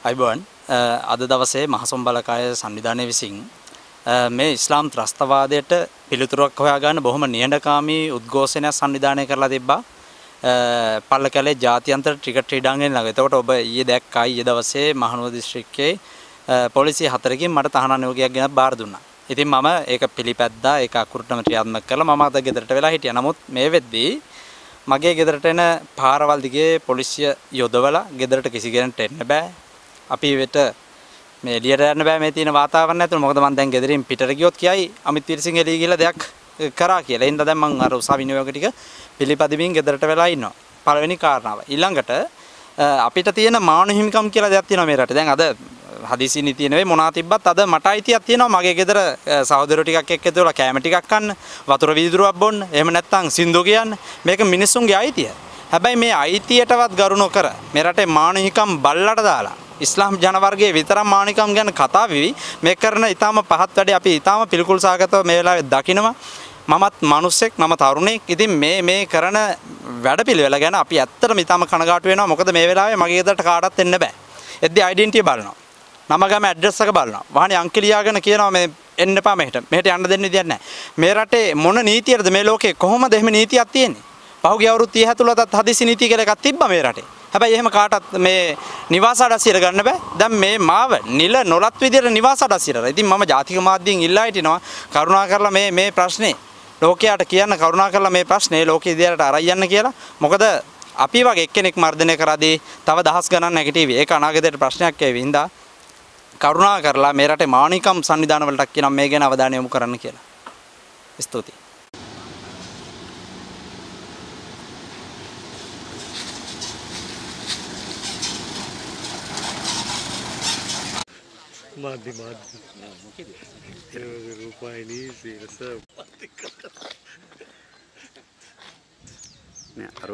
අයිබෝන් අද දවසේ මහසොම් බලකාය සංවිධානය විසින් මේ ඉස්ලාම් ත්‍රස්තවාදයට පිළිතුරක් හොයාගන්න බොහොම නිහඬකාමී උද්ඝෝෂණයක් සංවිධානය කරලා තිබ්බා. පල්ලකැලේ ජාත්‍යන්තර ක්‍රිකට් ක්‍රීඩාංගණය ළඟ. එතකොට ඔබ ඊයේ දැක්කා ඊයේ දවසේ මහනුවර දිස්ත්‍රික්කයේ පොලිසිය 4කින් මට තහනම් නියෝගයක් ගෙනත් බාර දුන්නා. ඉතින් මම ඒක පිළිපැද්දා ඒක අකුරටම ක්‍රියාත්මක කළා. මම අද ගෙදරට වෙලා හිටියා. නමුත් මේ වෙද්දී මගේ ගෙදරට එන පාරවල් දිගේ පොලිසිය යොදවලා ගෙදරට කිසි කෙනෙක්ට එන්න බෑ. අපි වෙත මේ එළියට යන්න බෑ මේ තියෙන වාතාවරණය ඇතුළේ. මොකද මම දැන් ගෙදරින් පිටට ගියොත් කියයි අමිත් විරසිංහ එළිය ගිහලා දෙයක් කරා කියලා. එහෙනම් දැන් මම අර උසාවි නියෝග ටික පිළිපදිමින් ගෙදරට වෙලා ඉන්නවා. පළවෙනි කාරණාව. ඊළඟට අපිට තියෙන මානව හිමිකම් කියලා දෙයක් තියෙනවා මේ රටේ. දැන් අද හදිසි නීතිය නෙවෙයි මොනවා තිබ්බත් අද මට අයිතියක් තියෙනවා මගේ ගෙදර සහෝදරයෝ ටිකක් එක්ක එතකොට කැම ටිකක් කන්න, වතුර වීදුරුවක් බොන්න, එහෙම නැත්නම් සින්දු කියන්න. මේක මිනිස්සුන්ගේ අයිතිය. හැබැයි මේ අයිතියටවත් ගරු නොකර මේ රටේ මානව හිමිකම් බල්ලට දාලා ඉස්ලාම් ජන වර්ගයේ විතරක් මානව හිමිකම් ගැන කතා වෙවි. මේ කරන ඊටාම පහත් වැඩේ අපි ඊටාම පිළිකුල් සාගතව මේ වෙලාවේ දකිනවා. මමත් මිනිස්සෙක්, මම තරුණෙක්. ඉතින් මේ කරන වැඩපිළිවෙල ගැන අපි ඇත්තටම ඊටාම කනගාටු වෙනවා. මොකද මේ වෙලාවේ මගේ ගෙදරට කාටවත් එන්න බෑ. එද්දී ඩෙන්ටිය බලනවා. නම ගම ඇඩ්‍රස් එක බලනවා. වාහනේ අංක ලියාගෙන කියනවා මේ එන්න එපා මෙහෙට. මෙහෙට යන්න දෙන්න විදියක් නැහැ. මේ රටේ මොන නීතියද මේ ලෝකේ කොහොමද එහෙම නීතියක් තියෙන්නේ? පහුගිය අවුරුදු 30 ඇතුළතත් හදිසි නීතිය කියලා එකක් තිබ්බා මේ රටේ. හැබැයි එහෙම කාටවත් මේ නිවාස අඩස්සියට ගන්න බෑ. දැන් මේ මාව නිල නොලත් විදියට නිවාස අඩස්සියට. ඉතින් මම ජාතික මාධ්‍යයෙන් ඉල්ලා හිටිනවා කරුණාකරලා මේ ප්‍රශ්නේ ලෝකයට කියන්න, කරුණාකරලා මේ ප්‍රශ්නේ ලෝකෙ ඉදිරියට අරයි යන්න කියලා. මොකද අපි වගේ එක්කෙනෙක් මර්ධනය කරාදී තව දහස් ගණන් නැගිටිවි. ඒක අනාගතයට ප්‍රශ්නයක් වෙයි වින්දා. කරුණා කරලා මේ රටේ මානවිකම් සංවිධාන වලට කියනවා මේ ගැන අවධානය යොමු කරන්න කියලා. ස්තුතියි. මාධ්‍ය රූපවාහිනී සීරස නෑ අර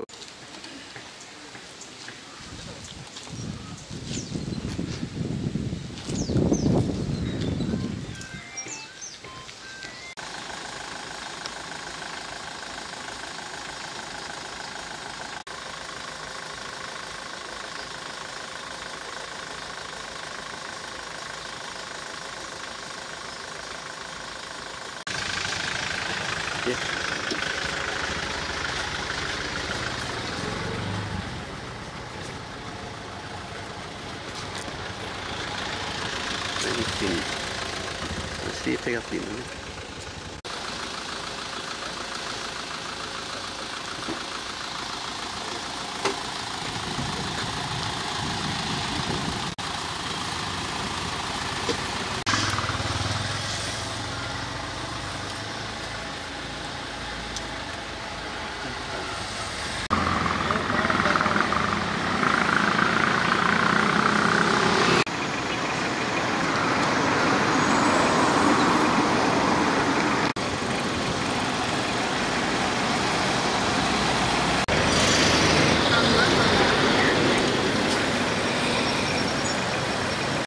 සීට් එකක් තියෙනවා.